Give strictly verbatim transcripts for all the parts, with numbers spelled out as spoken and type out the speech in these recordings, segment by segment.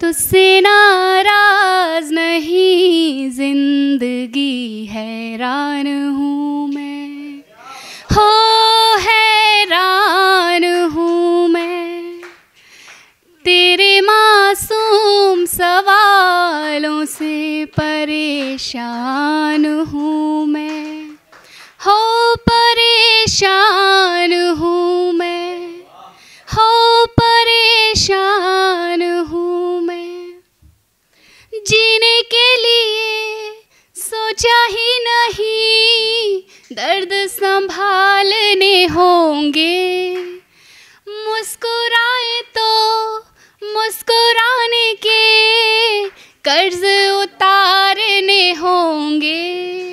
तुझसे नाराज नहीं, जिंदगी हैरान हूँ मैं, हो हैरान हूँ मैं। तेरे मासूम सवालों से परेशान हूँ मैं, हो परेशान हूँ मैं, हो परेशान हूँ मैं। जीने के लिए सोचा ही नहीं, दर्द संभालने होंगे। मुस्कुराए तो मुस्कुराने के कर्ज उतारने होंगे।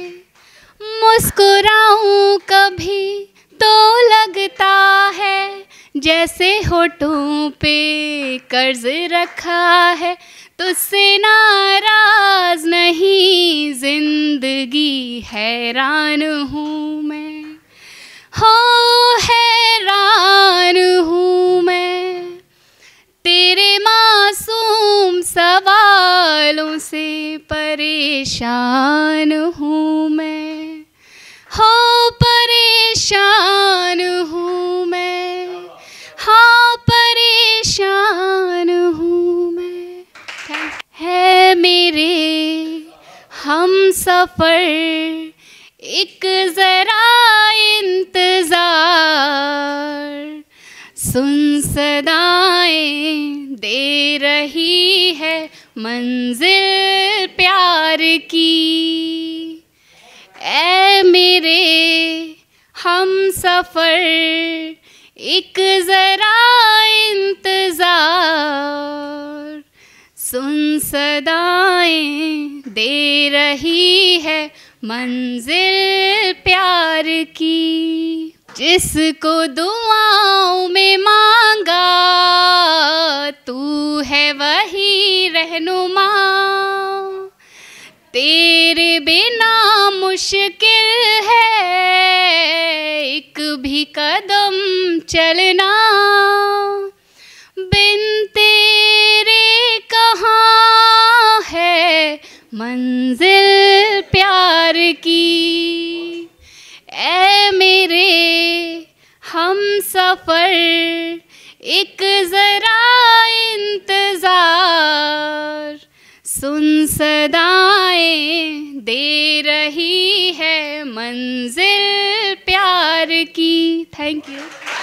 मुस्कुराऊं कभी तो लगता है जैसे होठों पे कर्ज रखा है। तुझसे नाराज नहीं, जिंदगी हैरान हूँ मैं, हो हैरान हूँ मैं। तेरे मासूम सवालों से परेशान हूँ मैं, हो परेशान हूँ मैं, हाँ परेशान हूँ मैं। है मेरे हम सफ़र एक ज़रा इंतज़ार, सुन सदाएं दे रही है मंजिल प्यार की। ऐ मेरे हम सफ़र एक ज़रा इंतज़ार, सुन सदाएं दे रही है मंजिल प्यार की। जिसको दुआओं में मांगा तू है वही रहनुमा, तेरे बिना मुश्किल है एक भी कदम चलना। बिन तेरे कहाँ है मंजिल प्यार की। ऐ मेरे हम सफ़र एक ज़रा इंतज़ार, सुन सदाएं दे रही है मंजिल प्यार की। Thank you.